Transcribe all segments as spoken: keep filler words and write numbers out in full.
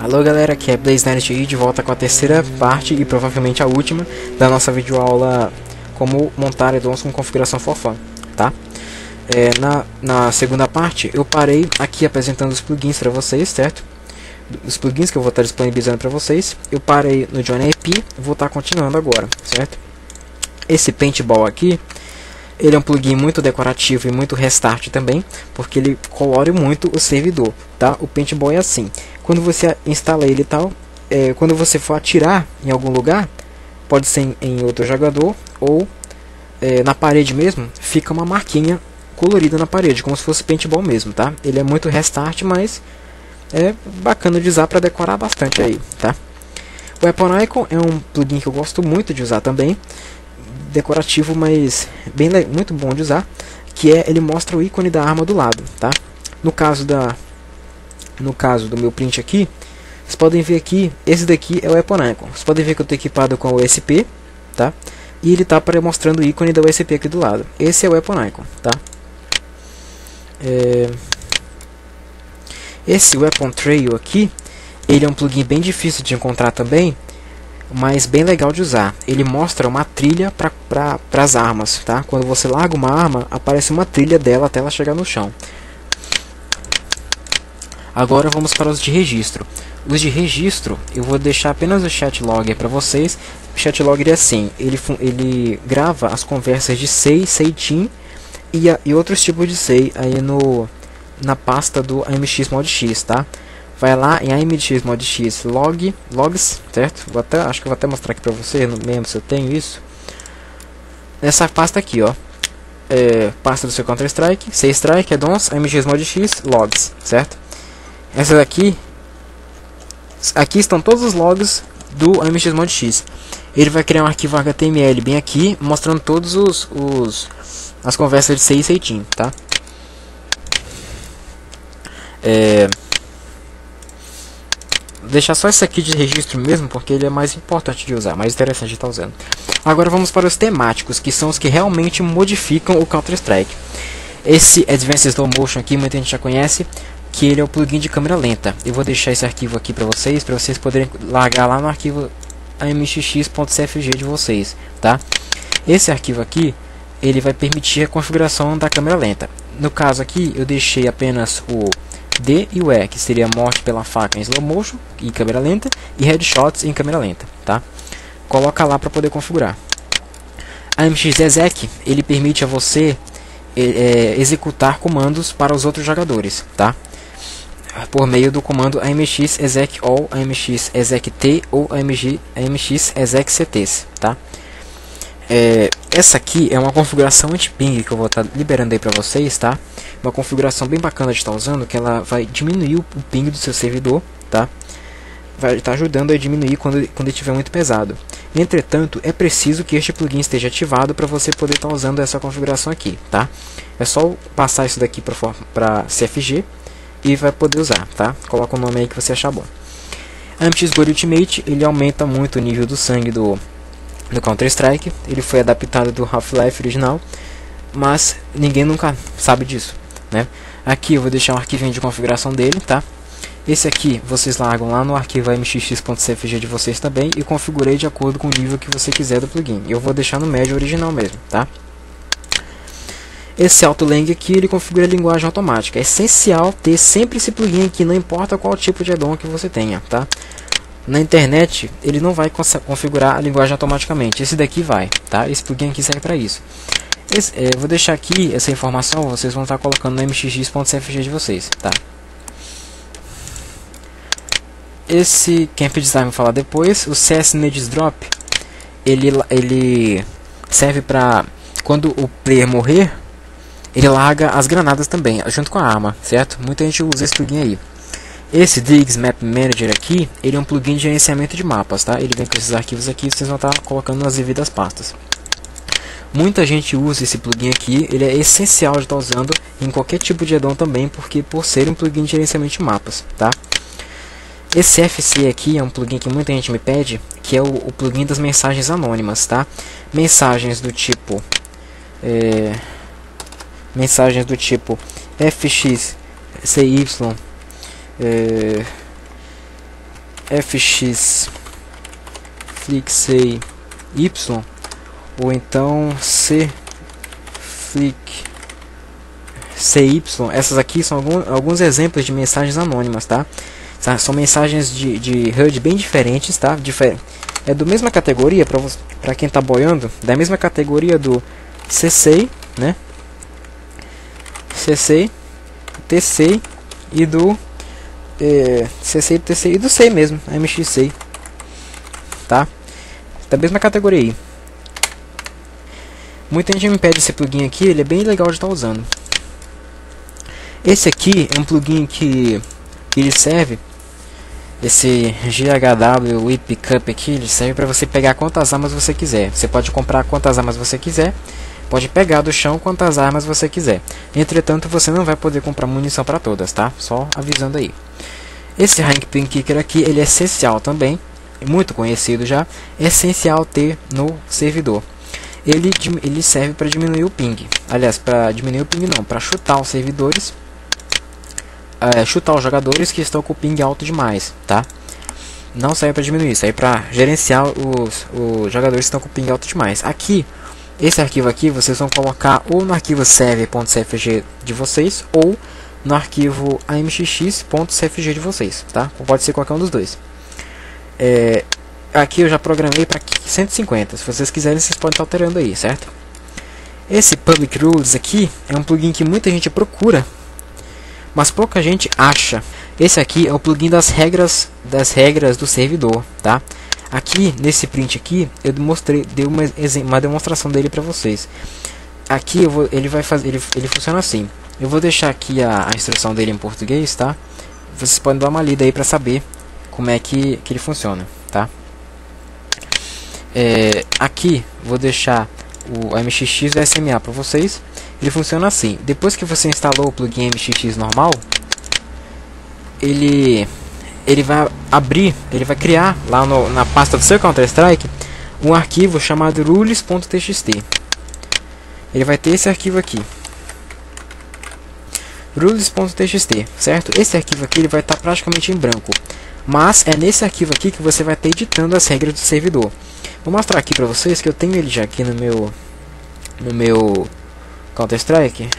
Alô galera, aqui é BlazeNet aí de volta com a terceira parte e provavelmente a última da nossa videoaula como montar addons com configuração for fun, tá? É, na, na segunda parte eu parei aqui apresentando os plugins para vocês, certo? Os plugins que eu vou estar disponibilizando para vocês. Eu parei no Join I P, vou estar continuando agora, certo? Esse Paintball aqui, ele é um plugin muito decorativo e muito restart também, porque ele colore muito o servidor, tá? O Paintball é assim, quando você instala ele e tal, é, quando você for atirar em algum lugar, pode ser em, em outro jogador ou é, na parede mesmo, fica uma marquinha colorida na parede, como se fosse Paintball mesmo, tá? Ele é muito restart, mas é bacana de usar para decorar bastante aí, tá? O Weapon Icon é um plugin que eu gosto muito de usar também, decorativo, mas bem muito bom de usar, que é ele mostra o ícone da arma do lado, tá? No caso da no caso do meu print aqui, vocês podem ver aqui, esse daqui é o Weapon Icon. Vocês podem ver que eu estou equipado com o U S P, tá? E ele está mostrando o ícone da U S P aqui do lado. Esse é o Weapon Icon, tá? É... Esse Weapon Trail aqui, ele é um plugin bem difícil de encontrar também, mas bem legal de usar. Ele mostra uma trilha para pra, as armas, tá? Quando você larga uma arma, aparece uma trilha dela até ela chegar no chão. Agora vamos para os de registro. Os de registro, eu vou deixar apenas o chat logger para vocês. O chat logger é assim, ele, ele grava as conversas de S E I, S E I Team e, a, e outros tipos de S E I aí no, na pasta do A M X Mod X, tá? Vai lá em A M X Mod X log, logs, certo? Vou até, acho que eu vou até mostrar aqui pra você, não lembro se eu tenho isso. Nessa pasta aqui, ó. É, pasta do seu Counter Strike, C Strike, addons, A M X Mod X, logs, certo? Essa daqui, aqui estão todos os logs do A M X Mod X. Ele vai criar um arquivo H T M L bem aqui, mostrando todos os, os as conversas de S E I e S E I Team, tá? É... deixar só esse aqui de registro mesmo, porque ele é mais importante de usar, mais interessante de estar usando. Agora vamos para os temáticos, que são os que realmente modificam o Counter Strike. Esse Advanced Slow Motion aqui, muita gente já conhece, que ele é o plugin de câmera lenta. Eu vou deixar esse arquivo aqui para vocês, para vocês poderem largar lá no arquivo A M X X ponto C F G de vocês, tá? Esse arquivo aqui, ele vai permitir a configuração da câmera lenta. No caso aqui, eu deixei apenas o D e o E, que seria morte pela faca em slow motion em câmera lenta e headshots em câmera lenta, tá? Coloca lá para poder configurar. A M X Exec, ele permite a você é, executar comandos para os outros jogadores, tá? Por meio do comando A M X Exec All, A M X Exec T ou A M X Exec C Ts, tá? É, essa aqui é uma configuração anti-ping que eu vou estar tá liberando aí para vocês, tá? Uma configuração bem bacana de estar tá usando, que ela vai diminuir o ping do seu servidor, tá? Vai estar tá ajudando a diminuir quando, quando ele estiver muito pesado. Entretanto, é preciso que este plugin esteja ativado para você poder estar tá usando essa configuração aqui, tá? É só passar isso daqui para C F G e vai poder usar, tá? Coloca o nome aí que você achar bom. A M X Gore Ultimate, ele aumenta muito o nível do sangue do no Counter Strike. Ele foi adaptado do Half-Life original, mas ninguém nunca sabe disso, né? Aqui eu vou deixar um arquivinho de configuração dele, tá? Esse aqui vocês largam lá no arquivo A M X X ponto C F G de vocês também e configurei de acordo com o nível que você quiser do plugin. Eu vou deixar no médio original mesmo, tá? Esse AutoLang aqui, ele configura a linguagem automática. É essencial ter sempre esse plugin aqui, não importa qual tipo de addon que você tenha, tá? Na internet, ele não vai configurar a linguagem automaticamente. Esse daqui vai, tá? Esse plugin aqui serve para isso. Esse, é, vou deixar aqui essa informação, vocês vão estar colocando no A M X X ponto C F G de vocês, tá? Esse Camp Design vou falar depois. O C S Nades Drop, ele, ele serve para quando o player morrer, ele larga as granadas também, junto com a arma, certo? Muita gente usa esse plugin aí. Esse Diggs Map Manager aqui, ele é um plugin de gerenciamento de mapas, tá? Ele vem com esses arquivos aqui, vocês vão estar colocando nas devidas pastas. Muita gente usa esse plugin aqui, ele é essencial de estar usando em qualquer tipo de addon também, porque por ser um plugin de gerenciamento de mapas, tá? Esse F C aqui é um plugin que muita gente me pede, que é o, o plugin das mensagens anônimas, tá? Mensagens do tipo... É, mensagens do tipo F X C Y... É, fx flick y ou então c flick cy. Essas aqui são algum, alguns exemplos de mensagens anônimas, tá? São mensagens de, de H U D bem diferentes, tá? Difer é do mesma categoria, para quem tá boiando, da mesma categoria do C C, né? C C, T C e do é, C C, T C e do C mesmo, M X C, tá? Da mesma categoria aí. Muita gente me pede esse plugin aqui, ele é bem legal de estar usando. Esse aqui é um plugin que, que ele serve, esse G H W Whip Pickup aqui, ele serve para você pegar quantas armas você quiser. Você pode comprar quantas armas você quiser, pode pegar do chão quantas armas você quiser. Entretanto, você não vai poder comprar munição para todas, tá? Só avisando aí. Esse Rank Pin Kicker aqui, ele é essencial também, muito conhecido já, é essencial ter no servidor. Ele, ele serve para diminuir o ping. Aliás, para diminuir o ping não, para chutar os servidores, é, chutar os jogadores que estão com o ping alto demais, tá? Não serve para diminuir, serve para gerenciar os, os jogadores que estão com o ping alto demais. Aqui, esse arquivo aqui, vocês vão colocar ou no arquivo server.cfg de vocês ou no arquivo amxx.cfg de vocês, tá? Ou pode ser qualquer um dos dois. É, aqui eu já programei para cento e cinquenta, se vocês quiserem vocês podem estar alterando aí, certo? Esse Public Rules aqui é um plugin que muita gente procura, mas pouca gente acha. Esse aqui é o plugin das regras das regras do servidor, tá? Aqui nesse print aqui eu mostrei, dei uma, uma demonstração dele para vocês. Aqui eu vou, ele vai fazer, ele, ele funciona assim. Eu vou deixar aqui a, a instrução dele em português, tá? Vocês podem dar uma lida aí para saber como é que, que ele funciona, tá? É, aqui vou deixar o M X X e o S M A para vocês. Ele funciona assim: depois que você instalou o plugin M X X normal, ele ele vai abrir, ele vai criar lá no, na pasta do seu Counter Strike um arquivo chamado rules.txt. Ele vai ter esse arquivo aqui, rules.txt, certo? Esse arquivo aqui ele vai estar praticamente em branco, mas é nesse arquivo aqui que você vai estar editando as regras do servidor. Vou mostrar aqui para vocês que eu tenho ele já aqui no meu no meu Counter Strike.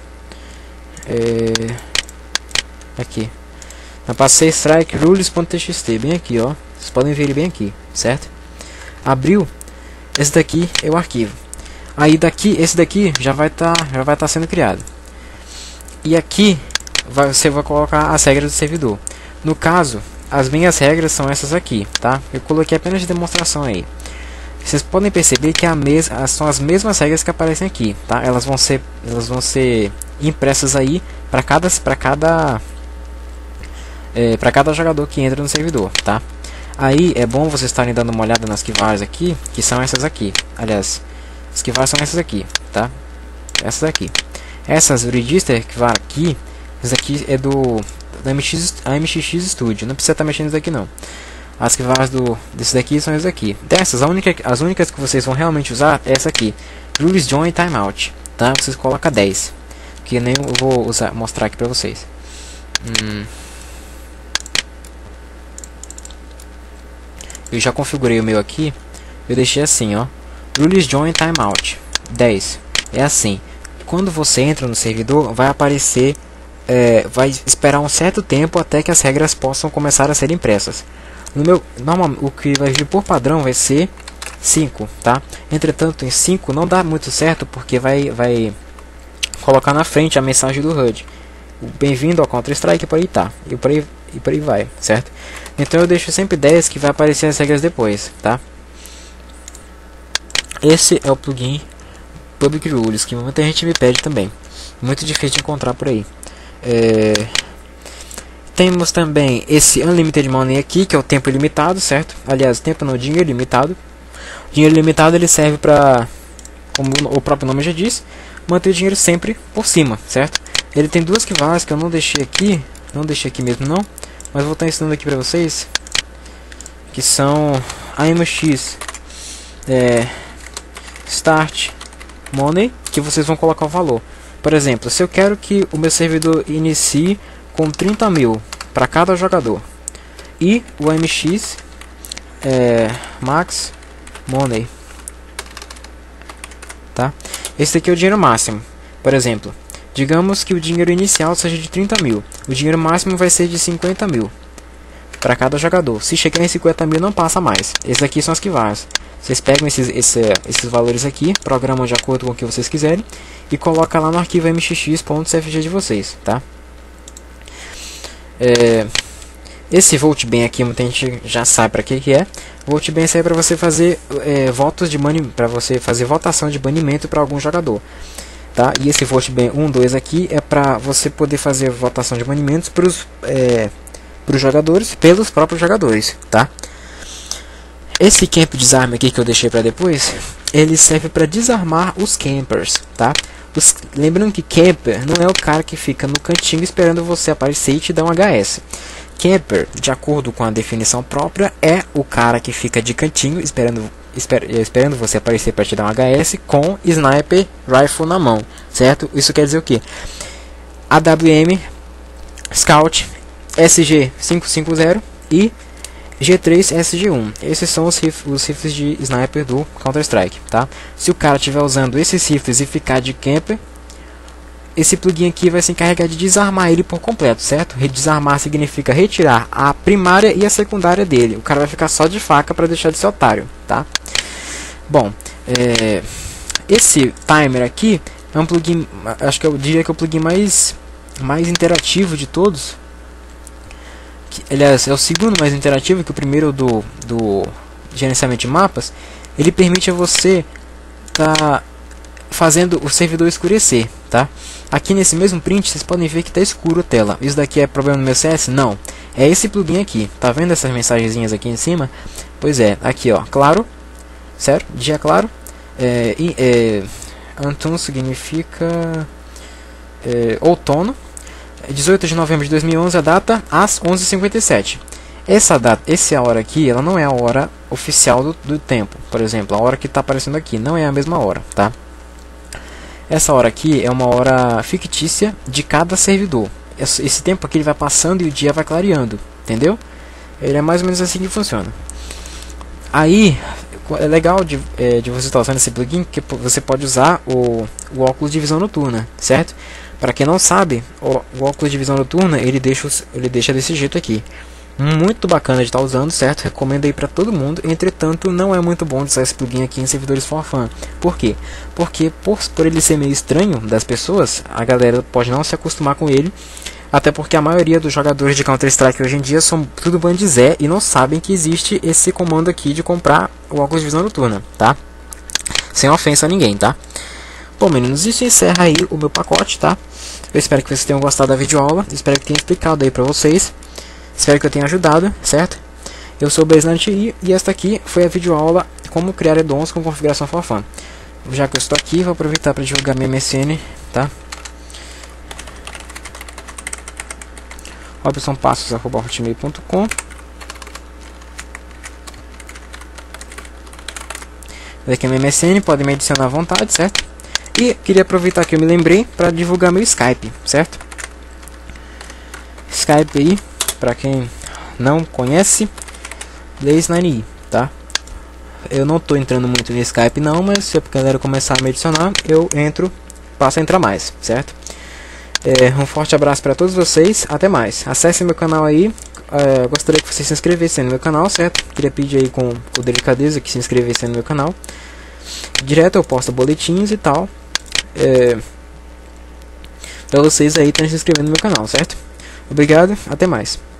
É, aqui na pasta strike rules.txt, bem aqui, ó. Vocês podem ver ele bem aqui, certo? Abriu. Esse daqui é o arquivo. Aí daqui, esse daqui já vai estar tá, já vai estar tá sendo criado. E aqui vai, você vai colocar as regras do servidor. No caso, as minhas regras são essas aqui, tá? Eu coloquei apenas de demonstração aí. Vocês podem perceber que a mes são as mesmas regras que aparecem aqui, tá? Elas vão ser, elas vão ser impressas aí para cada, para cada, é, para cada jogador que entra no servidor, tá? Aí é bom vocês estarem dando uma olhada nas keyvares aqui, que são essas aqui. Aliás, as keyvares são essas aqui, tá? Essas aqui. Essas register keyvar aqui, essa aqui é do da M X, a M X X Studio. Não precisa estar mexendo nisso daqui não. As keyvares do desse daqui são essas aqui. Dessas, a única, as únicas que vocês vão realmente usar é essa aqui, rules join timeout, tá? Vocês colocam dez, que nem eu vou usar, mostrar aqui pra vocês. Hum. Eu já configurei o meu aqui. Eu deixei assim, ó, rules join timeout dez. É assim, quando você entra no servidor, vai aparecer, é, vai esperar um certo tempo até que as regras possam começar a ser impressas. No meu, normal, o que vai vir por padrão vai ser cinco, tá? Entretanto, em cinco não dá muito certo, porque vai, vai colocar na frente a mensagem do H U D. Bem-vindo ao Counter Strike, por aí tá. E por aí, e por aí vai, certo? Então eu deixo sempre dez, que vai aparecer as regras depois, tá? Esse é o plugin Public Rules, que muita gente me pede também. Muito difícil de encontrar por aí. É... Temos também esse Unlimited Money aqui, que é o tempo ilimitado, certo? Aliás, tempo não, dinheiro limitado. O dinheiro limitado ele serve para, como o próprio nome já diz, manter o dinheiro sempre por cima, certo? Ele tem duas keyvares que eu não deixei aqui, não deixei aqui mesmo não, mas vou estar ensinando aqui para vocês, que são A M X é, Start Money, que vocês vão colocar o valor. Por exemplo, se eu quero que o meu servidor inicie com trinta mil para cada jogador, e o M X é, Max Money, tá? Esse aqui é o dinheiro máximo. Por exemplo, digamos que o dinheiro inicial seja de trinta mil, o dinheiro máximo vai ser de cinquenta mil para cada jogador. Se chegar em cinquenta mil não passa mais. Esses aqui são as que valem. Vocês pegam esses, esse, esses valores aqui, programam de acordo com o que vocês quiserem e coloca lá no arquivo m x x ponto c f g de vocês, tá? É, esse VoltBan aqui muita gente já sabe para que que é. VoltBan é para você fazer é, votos de bani para você fazer votação de banimento para algum jogador, tá? E esse VoltBan um, dois aqui é para você poder fazer votação de banimentos para os é, para os jogadores, pelos próprios jogadores, tá? Esse camp desarme aqui que eu deixei para depois, ele serve para desarmar os campers, tá? Os, lembrando que camper não é o cara que fica no cantinho esperando você aparecer e te dar um H S. Camper, de acordo com a definição própria, é o cara que fica de cantinho esperando, esper, esperando você aparecer para te dar um H S com sniper rifle na mão, certo? Isso quer dizer o que? A W M, Scout, S G quinhentos e cinquenta e G três S G um. Esses são os, rif os rifles de sniper do Counter Strike, tá? Se o cara estiver usando esses rifles e ficar de camper, esse plugin aqui vai se encarregar de desarmar ele por completo, certo? Desarmar significa retirar a primária e a secundária dele. O cara vai ficar só de faca para deixar de ser otário, tá? Bom, é, esse timer aqui é um plugin, acho que eu diria que é o plugin mais, mais interativo de todos. Aliás, é o segundo mais interativo, que o primeiro do, do gerenciamento de mapas. Ele permite a você tá fazendo o servidor escurecer, tá? Aqui nesse mesmo print vocês podem ver que está escuro a tela. Isso daqui é problema do meu C S? Não, é esse plugin aqui. Tá vendo essas mensagenzinhas aqui em cima? Pois é, aqui ó, claro, certo? Dia claro. É, é, Antum significa é, outono. dezoito de novembro de dois mil e onze, a data às onze e cinquenta e sete. Essa data, essa hora aqui, ela não é a hora oficial do, do tempo. Por exemplo, a hora que está aparecendo aqui não é a mesma hora, tá? Essa hora aqui é uma hora fictícia de cada servidor. Esse, esse tempo aqui ele vai passando e o dia vai clareando, entendeu? Ele é mais ou menos assim que funciona. Aí, é legal de, é, de você estar usando esse plugin, que você pode usar o, o óculos de visão noturna, certo? Para quem não sabe, o, o óculos de visão noturna ele deixa, ele deixa desse jeito aqui. Muito bacana de estar usando, certo? Recomendo aí para todo mundo. Entretanto, não é muito bom de usar esse plugin aqui em servidores for fun. Por quê? Porque por, por ele ser meio estranho das pessoas, a galera pode não se acostumar com ele. Até porque a maioria dos jogadores de Counter Strike hoje em dia são tudo bandizé e não sabem que existe esse comando aqui de comprar o óculos de visão noturna, tá? Sem ofensa a ninguém, tá? Bom, meninos, isso encerra aí o meu pacote, tá? Eu espero que vocês tenham gostado da videoaula. Espero que tenha explicado aí pra vocês. Espero que eu tenha ajudado, certo? Eu sou o Baseline T I e esta aqui foi a videoaula como criar addons com configuração for fun. Já que eu estou aqui, vou aproveitar para divulgar minha M S N, tá? robson passos arroba hotmail ponto com. Aqui é minha M S N, podem me adicionar à vontade, certo? E queria aproveitar que eu me lembrei para divulgar meu Skype, certo? Skype aí, para quem não conhece, Baseline I, tá? Eu não tô entrando muito no Skype não, mas se a galera começar a me adicionar, eu entro, passo a entrar mais, certo? É, um forte abraço para todos vocês, até mais. Acessem meu canal aí, é, gostaria que vocês se inscrevessem no meu canal, certo? Queria pedir aí com o delicadeza que se inscrevessem no meu canal. Direto eu posto boletins e tal, é, para vocês aí estarem se inscrevendo no meu canal, certo? Obrigado, até mais.